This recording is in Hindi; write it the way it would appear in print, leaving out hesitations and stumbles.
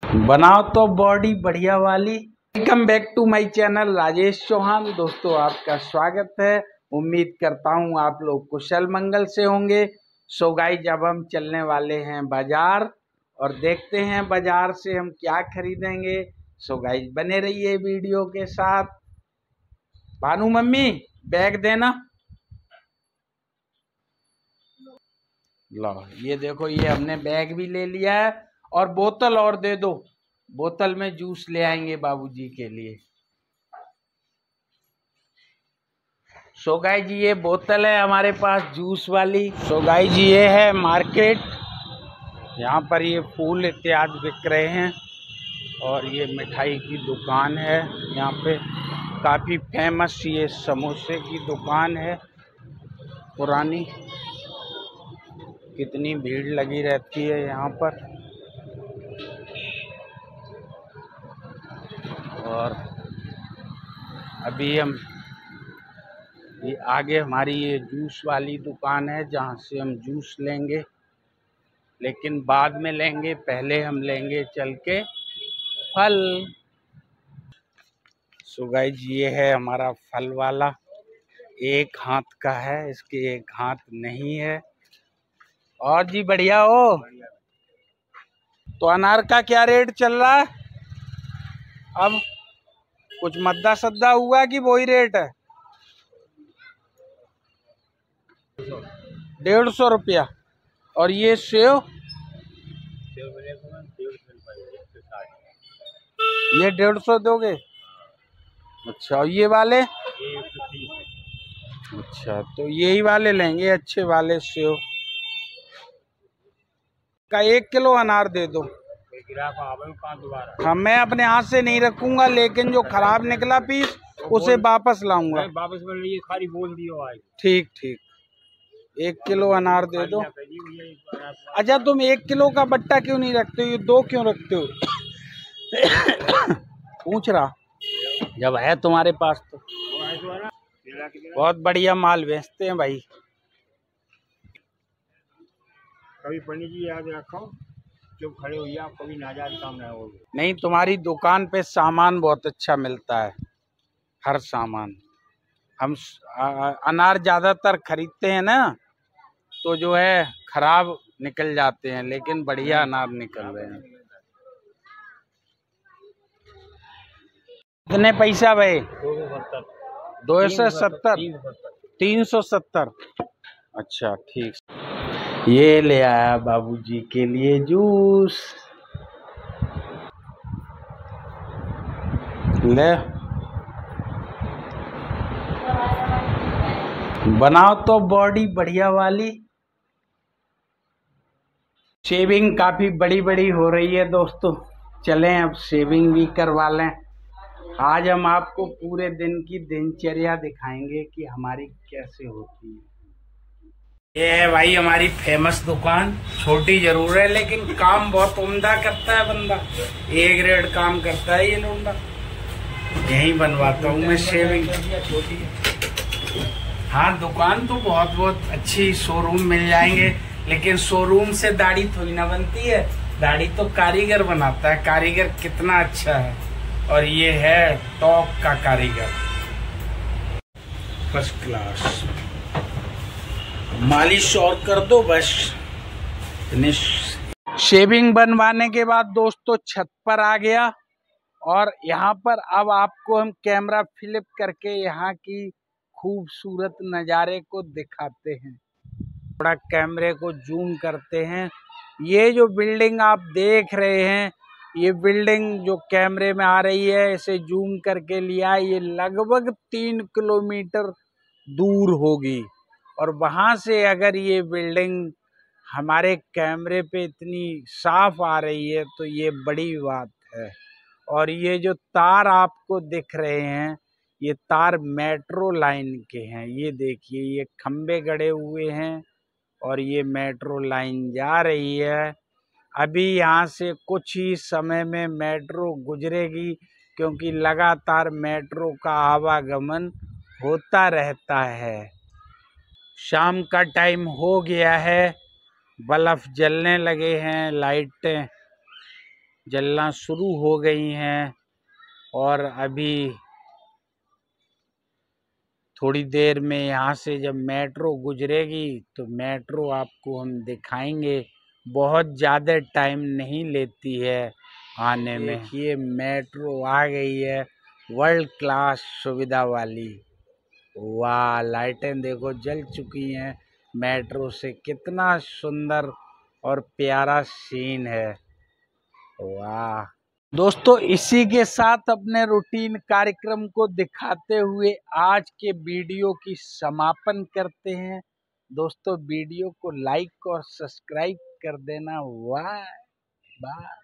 बनाओ तो बॉडी बढ़िया वाली। Welcome back to my channel Rajesh Chauhan. दोस्तों आपका स्वागत है। उम्मीद करता हूँ आप लोग कुशल मंगल से होंगे। सो गाइस, जब हम चलने वाले हैं बाजार और देखते हैं बाजार से हम क्या खरीदेंगे। सो गाइस, बने रहिए वीडियो के साथ। भानु मम्मी बैग देना। लो ये देखो, ये हमने बैग भी ले लिया है और बोतल और दे दो। बोतल में जूस ले आएंगे बाबूजी के लिए। सो गाइस जी, ये बोतल है हमारे पास जूस वाली। सो गाइस जी, ये है मार्केट। यहाँ पर ये फूल इत्यादि बिक रहे हैं और ये मिठाई की दुकान है। यहाँ पे काफ़ी फेमस ये समोसे की दुकान है पुरानी। कितनी भीड़ लगी रहती है यहाँ पर। और अभी हम ये आगे हमारी ये जूस वाली दुकान है जहाँ से हम जूस लेंगे, लेकिन बाद में लेंगे। पहले हम लेंगे चल के फल। सो गाइस, ये है हमारा फल वाला। एक हाथ का है, इसके एक हाथ नहीं है। और जी बढ़िया हो। तो अनार का क्या रेट चल रहा है? अब कुछ मद्दा सद्दा हुआ कि वही रेट है? 150 रुपया। और ये सेव? ये 150 दोगे? अच्छा, और ये वाले? अच्छा, तो यही वाले लेंगे, अच्छे वाले सेव का 1 किलो अनार दे दो। हाँ, मैं अपने हाथ से नहीं रखूंगा, लेकिन जो खराब निकला पीस उसे वापस लाऊंगा। वापस खाली बोल दियो। ठीक ठीक, 1 किलो अनार दे दो। अच्छा, तुम 1 किलो का बट्टा क्यों नहीं रखते हो? ये 2 क्यों रखते हो? पूछ रहा, जब है तुम्हारे पास तो। बहुत बढ़िया माल बेचते हैं भाई। कभी पंडित जी याद रखो, जो खड़े हुई आप कभी नाजायज काम ना हो। नहीं, तुम्हारी दुकान पे सामान बहुत अच्छा मिलता है, हर सामान। हम अनार ज्यादातर खरीदते हैं ना, तो जो है खराब निकल जाते हैं, लेकिन बढ़िया अनार निकल रहे हैं। कितने पैसा भाई? 270। 370। अच्छा ठीक। ये ले आया बाबूजी के लिए जूस। ले, बनाओ तो बॉडी बढ़िया वाली। शेविंग काफी बड़ी बड़ी हो रही है दोस्तों, चलें अब शेविंग भी करवा लें। आज हम आपको पूरे दिन की दिनचर्या दिखाएंगे कि हमारी कैसे होती है। ये है भाई हमारी फेमस दुकान। छोटी जरूर है, लेकिन काम बहुत उम्दा करता है बंदा। ए ग्रेड काम करता है ये लोंडा। यहीं बनवाता हूँ मैं शेविंग। हाँ, दुकान तो बहुत अच्छी, शोरूम मिल जाएंगे, लेकिन शोरूम से दाढ़ी थोड़ी ना बनती है। दाढ़ी तो कारीगर बनाता है। कारीगर कितना अच्छा है, और ये है टॉप का कारीगर, फर्स्ट क्लास। मालिश और कर दो बस, फिनिश। शेविंग बनवाने के बाद दोस्तों छत पर आ गया, और यहाँ पर अब आपको हम कैमरा फ्लिप करके यहाँ की खूबसूरत नज़ारे को दिखाते हैं। थोड़ा कैमरे को जूम करते हैं। ये जो बिल्डिंग आप देख रहे हैं, ये बिल्डिंग जो कैमरे में आ रही है, इसे जूम करके लिया, ये लगभग 3 किलोमीटर दूर होगी। और वहाँ से अगर ये बिल्डिंग हमारे कैमरे पे इतनी साफ आ रही है तो ये बड़ी बात है। और ये जो तार आपको दिख रहे हैं, ये तार मेट्रो लाइन के हैं। ये देखिए, ये खंबे गड़े हुए हैं और ये मेट्रो लाइन जा रही है। अभी यहाँ से कुछ ही समय में मेट्रो गुजरेगी, क्योंकि लगातार मेट्रो का आवागमन होता रहता है। शाम का टाइम हो गया है, बल्ब जलने लगे हैं, लाइटें जलना शुरू हो गई हैं और अभी थोड़ी देर में यहाँ से जब मेट्रो गुजरेगी तो मेट्रो आपको हम दिखाएंगे। बहुत ज़्यादा टाइम नहीं लेती है आने में। देखिए मेट्रो आ गई है, वर्ल्ड क्लास सुविधा वाली। वाह, लाइटें देखो जल चुकी हैं मेट्रो से। कितना सुंदर और प्यारा सीन है। वाह दोस्तों, इसी के साथ अपने रूटीन कार्यक्रम को दिखाते हुए आज के वीडियो की समापन करते हैं। दोस्तों वीडियो को लाइक और सब्सक्राइब कर देना। वाह बाय।